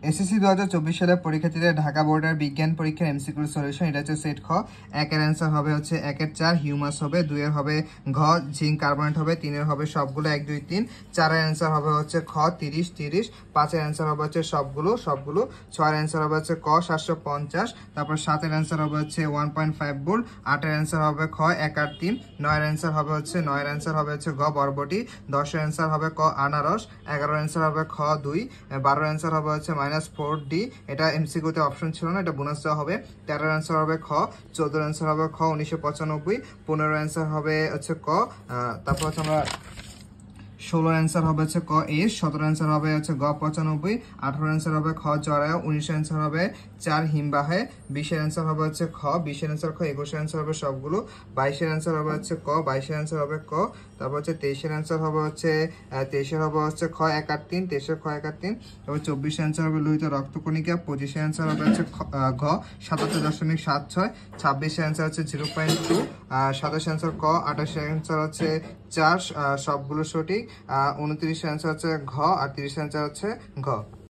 SSC 2024 সালের পরীক্ষার্থীদের ঢাকা বোর্ডের বিজ্ঞান পরীক্ষার এমসিকিউ সলিউশন। এটা হচ্ছে সেট খ। একের অ্যান্সার হবে হচ্ছে 1-এর 4 হিউমাস হবে, 2-এর হবে ঘ জিঙ্ক কার্বনেট হবে, 3-এর হবে সবগুলো 1 2 3, 4-এর অ্যান্সার হবে হচ্ছে খ 30 30, 5-এর অ্যান্সার হবে হচ্ছে সবগুলো, 6-এর অ্যান্সার হবে হচ্ছে ক 750, তারপর 7-এর অ্যান্সার হবে হচ্ছে 1.5 ভোল্ট, 8-এর অ্যান্সার হবে খ 1 আর 3, 9-এর অ্যান্সার হবে হচ্ছে ঘ বরবটি, 10-এর অ্যান্সার হবে ক আনারস, 11-এর অ্যান্সার হবে খ 2, 12-এর অ্যান্সার হবে হচ্ছে -4D। এটা এমসিকিউতে অপশন ছিল না, এটা বোনাস দেওয়া হবে। 13-এর অ্যান্সার হবে খ, 14-এর অ্যান্সার হবে খ 1995, 15-এর অ্যান্সার হবে হচ্ছে ক, তারপর হচ্ছে আমরা 16-এর অ্যান্সার হবে হচ্ছে ক এস, 17-এর অ্যান্সার হবে হচ্ছে গ 95, 18-এর অ্যান্সার হবে খ জরায়ু, 19-এর অ্যান্সার হবে 4 হিমবাহে, 20-এর অ্যান্সার হবে হচ্ছে খ, 20-এর অ্যান্সার খ, 21-এর অ্যান্সার হবে সবগুলো, 22-এর অ্যান্সার হবে হচ্ছে ক, 22-এর অ্যান্সার হবে ক, তারপর হচ্ছে 23-এর অ্যান্সার হবে হচ্ছে 23-এর হবে হচ্ছে খ 1 আর 3, 23-এর খ 1 আর 3, তারপর 24-এর অ্যান্সার হবে লোহিত রক্তকণিকা, 25-এর অ্যান্সার হবে হচ্ছে ঘ 77.76, 26-এর অ্যান্সার হচ্ছে 0.2, 27-এর অ্যান্সার ক, 28-এর অ্যান্সার হচ্ছে 4, সবগুলো সঠিক, 29-এর অ্যান্সার হচ্ছে ঘ আর 30-এর অ্যান্সার হচ্ছে ঘ।